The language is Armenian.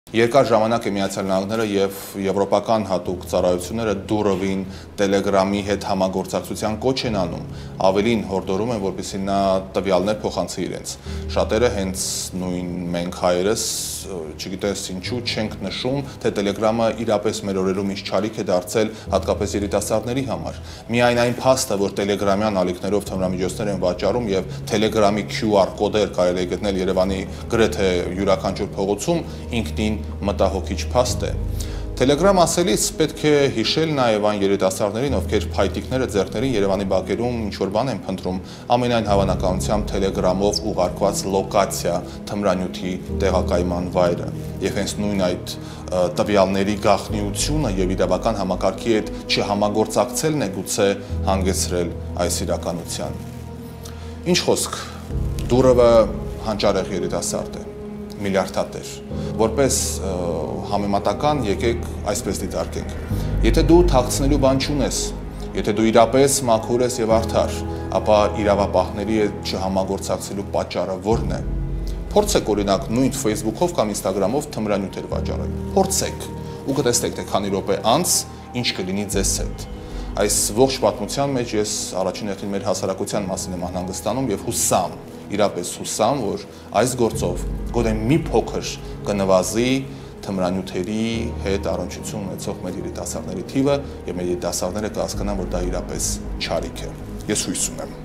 Երկար ժամանակ է Միացյալ Նահանգները եւ եվրոպական հատուկ ծառայությունները դուրովին Telegram-ի հետ համագործակցության կոչ են անում, ավելին հորդորում են, որպեսզի նա տվյալներ փոխանցի իրենց։ Շատերը հենց նույն մենք հայերս, չգիտես ինչու, չենք նշում, թե Telegram-ը իրապես մեր օրերում ինչ չարիք է դարձել հատկապես երիտասարդների համար։ Միայն այն փաստը, որ Telegram-յան ալիքներով թմրամիջոցներ են վաճառում եւ Telegram-ի QR կոդեր կարելի է գտնել Երևանի գրեթե յուրաքանչյուր փողոցում, ինքնին մտահոգիչ փաստ է։ Telegram ասելիս պետք է հիշել նաև այն երիտասարդներին, ովքեր փայտիկները ձեռքներին Երևանի բակերում ինչ-որ բան են փնտրում, ամենայն հավանականությամբ Telegram-ով ուղարկված լոկացիա թմրանյութի տեղակայման վայրը։ Եվ հենց նույն այդ տվյալների գաղտնիությունը եւ իրավական համակարգի հետ չհամագործակցելն է գուցե հանգեցրել այս իրականության։ Ինչ խոսք, Դուրովը հանճարեղ երիտասարդ է, միլիարդատեր, որպես համեմատական եկեք այսպես դիտարկենք։ Եթե դու թաքցնելու բան չունես, եթե դու իրապես մաքուր ես եւ արդար, ապա իրավապահների հետ չհամագործակցելու պատճառը ո՞րն է։ Փորձեք օրինակ նույն Facebook-ով կամ Instagram-ով թմրանյութեր վաճառել։ Փորձեք ու կտեսնեք, թե քանի րոպե անց ինչ կլինի ձեզ հետ։ Այս ողջ պատմության մեջ ես առաջին հերթին մեր հասարակության մասին եմ անհանգստանում եւ հուսամ, իրապես հուսամ, որ այս գործով գոնե մի փոքր կնվազի թմրանյութերի հետ առնչություն ունեցող մեր երիտասարդների թիվը եւ մեր երիտասարդները կհասկանան, որ դա իրապես չարիք է։ Ես հույս ունեմ։